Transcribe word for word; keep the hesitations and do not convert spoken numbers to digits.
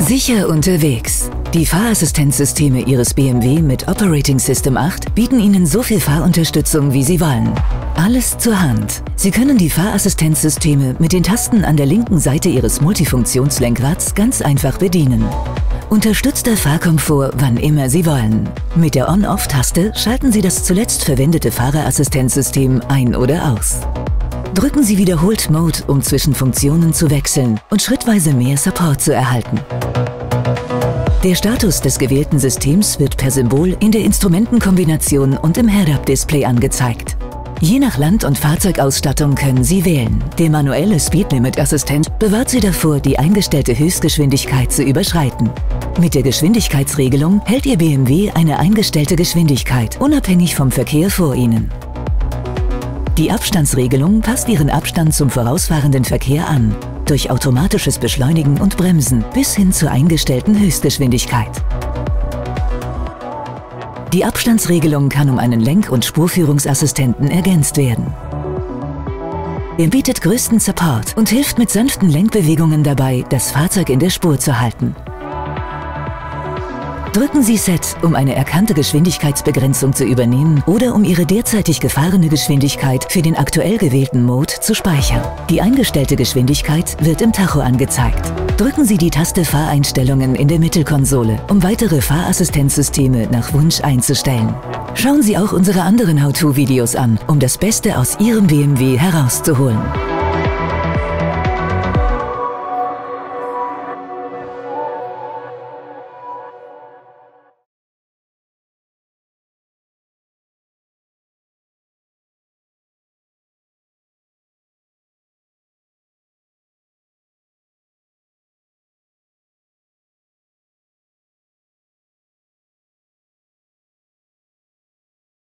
Sicher unterwegs. Die Fahrassistenzsysteme Ihres B M W mit Operating System acht bieten Ihnen so viel Fahrunterstützung, wie Sie wollen. Alles zur Hand. Sie können die Fahrassistenzsysteme mit den Tasten an der linken Seite Ihres Multifunktionslenkrads ganz einfach bedienen. Unterstützter Fahrkomfort, wann immer Sie wollen. Mit der On-Off-Taste schalten Sie das zuletzt verwendete Fahrerassistenzsystem ein oder aus. Drücken Sie wiederholt Mode, um zwischen Funktionen zu wechseln und schrittweise mehr Support zu erhalten. Der Status des gewählten Systems wird per Symbol in der Instrumentenkombination und im Head-Up-Display angezeigt. Je nach Land- und Fahrzeugausstattung können Sie wählen. Der manuelle Speed-Limit-Assistent bewahrt Sie davor, die eingestellte Höchstgeschwindigkeit zu überschreiten. Mit der Geschwindigkeitsregelung hält Ihr B M W eine eingestellte Geschwindigkeit, unabhängig vom Verkehr vor Ihnen. Die Abstandsregelung passt Ihren Abstand zum vorausfahrenden Verkehr an, durch automatisches Beschleunigen und Bremsen bis hin zur eingestellten Höchstgeschwindigkeit. Die Abstandsregelung kann um einen Lenk- und Spurführungsassistenten ergänzt werden. Er bietet größten Support und hilft mit sanften Lenkbewegungen dabei, das Fahrzeug in der Spur zu halten. Drücken Sie Set, um eine erkannte Geschwindigkeitsbegrenzung zu übernehmen oder um Ihre derzeitig gefahrene Geschwindigkeit für den aktuell gewählten Mode zu speichern. Die eingestellte Geschwindigkeit wird im Tacho angezeigt. Drücken Sie die Taste Fahreinstellungen in der Mittelkonsole, um weitere Fahrassistenzsysteme nach Wunsch einzustellen. Schauen Sie auch unsere anderen How-To-Videos an, um das Beste aus Ihrem B M W herauszuholen.